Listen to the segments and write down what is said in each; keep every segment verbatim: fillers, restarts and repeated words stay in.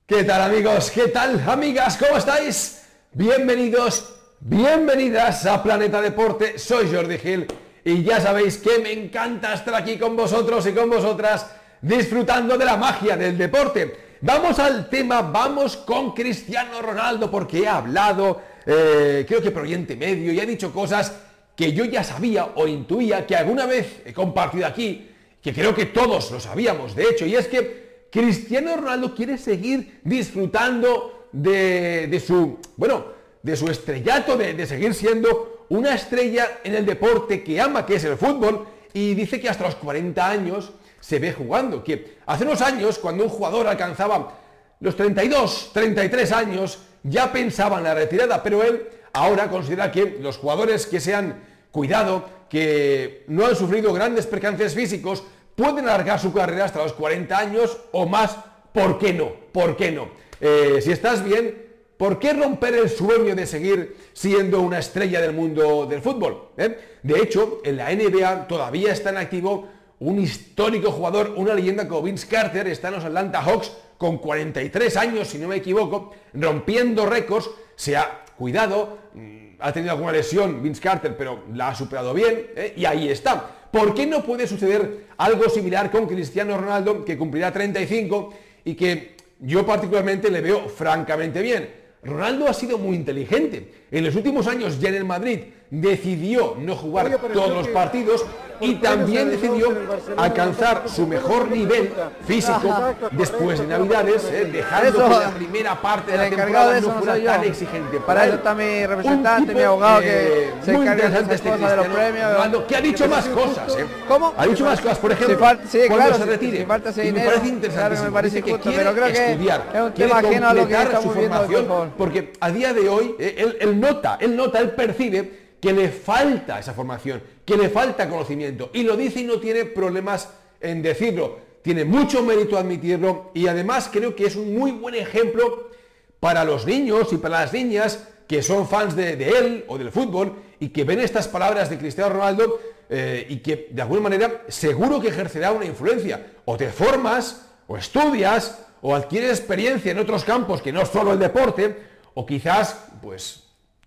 ¿Qué tal, amigos? ¿Qué tal, amigas? ¿Cómo estáis? Bienvenidos, bienvenidas a Planeta Deporte. Soy Jordi Gil y ya sabéis que me encanta estar aquí con vosotros y con vosotras disfrutando de la magia del deporte. Vamos al tema, vamos con Cristiano Ronaldo, porque he hablado, eh, creo que por Oriente Medio, y he dicho cosas que yo ya sabía o intuía, que alguna vez he compartido aquí, que creo que todos lo sabíamos, de hecho, y es que Cristiano Ronaldo quiere seguir disfrutando de, de su, bueno, de su estrellato, de, de seguir siendo una estrella en el deporte que ama, que es el fútbol, y dice que hasta los cuarenta años se ve jugando, que hace unos años, cuando un jugador alcanzaba los treinta y dos, treinta y tres años, ya pensaba en la retirada, pero él ahora considera que los jugadores que se han cuidado, que no han sufrido grandes percances físicos, pueden alargar su carrera hasta los cuarenta años o más. ¿Por qué no? ¿Por qué no? Eh, si estás bien, ¿por qué romper el sueño de seguir siendo una estrella del mundo del fútbol? ¿Eh? De hecho, en la N B A todavía está en activo un histórico jugador, una leyenda como Vince Carter, está en los Atlanta Hawks con cuarenta y tres años, si no me equivoco, rompiendo récords. Se ha cuidado, ha tenido alguna lesión Vince Carter, pero la ha superado bien, ¿eh? Y ahí está. ¿Por qué no puede suceder algo similar con Cristiano Ronaldo, que cumplirá treinta y cinco y que yo particularmente le veo francamente bien? Ronaldo ha sido muy inteligente. En los últimos años ya en el Madrid decidió no jugar Oye, todos los partidos y también decidió alcanzar su mejor nivel físico después de Navidades, eh, dejando que la primera parte de la temporada no fuera tan exigente. Para eso está mi representante, mi abogado, que se encarga de estas cosas de los premios. Ronaldo, que ha dicho más cosas. Eh. ¿Cómo? Ha dicho más cosas, por ejemplo, sí, cuando claro, se retire. Si falta ese y me dinero, parece interesante, claro, me parece que justo, quiere pero creo que estudiar, es un quiere tema ajeno a lo que completar estamos su viendo, formación, por favor. porque a día de hoy eh, él, él nota, él nota, él percibe que le falta esa formación, que le falta conocimiento, y lo dice y no tiene problemas en decirlo. Tiene mucho mérito admitirlo, y además creo que es un muy buen ejemplo para los niños y para las niñas que son fans de, de él o del fútbol y que ven estas palabras de Cristiano Ronaldo eh, y que de alguna manera seguro que ejercerá una influencia. O te formas, o estudias, o adquieres experiencia en otros campos que no solo el deporte, o quizás pues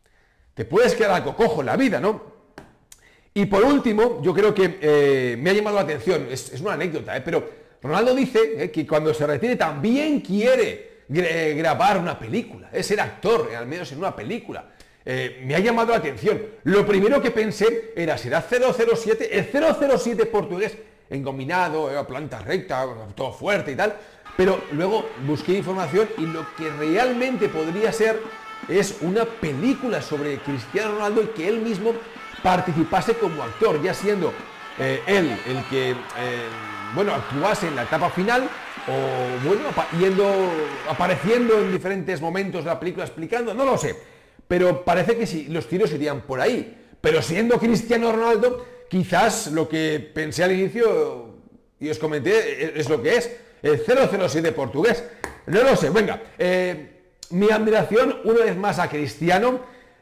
te puedes quedar algo cojo en la vida, ¿no? Y por último, yo creo que eh, me ha llamado la atención, es, es una anécdota, ¿eh? Pero Ronaldo dice eh, que cuando se retire también quiere gra grabar una película, es ser actor, eh, al menos en una película. Eh, me ha llamado la atención. Lo primero que pensé era, ¿será cero cero siete? El cero cero siete portugués, engominado, eh, planta recta, todo fuerte y tal. Pero luego busqué información y lo que realmente podría ser es una película sobre Cristiano Ronaldo y que él mismo participase como actor, ya siendo eh, él el que eh, bueno, actuase en la etapa final o bueno, apa yendo, apareciendo en diferentes momentos de la película explicando, no lo sé, pero parece que sí, los tiros irían por ahí. Pero siendo Cristiano Ronaldo, quizás lo que pensé al inicio y os comenté es lo que es el cero cero siete portugués, no lo sé. Venga, eh, mi admiración una vez más a Cristiano.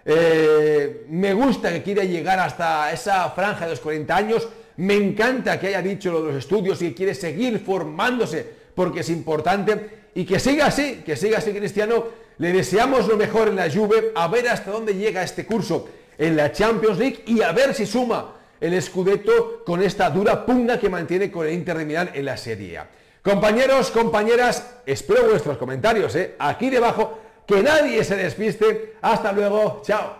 Eh, me gusta que quiera llegar hasta esa franja de los cuarenta años. Me encanta que haya dicho lo de los estudios y que quiere seguir formándose porque es importante, y que siga así, que siga así Cristiano. Le deseamos lo mejor en la Juve, a ver hasta dónde llega este curso en la Champions League y a ver si suma el Scudetto con esta dura pugna que mantiene con el Inter de Milán en la Serie A. Compañeros, compañeras, espero vuestros comentarios, ¿eh? Aquí debajo, que nadie se despiste. Hasta luego, chao.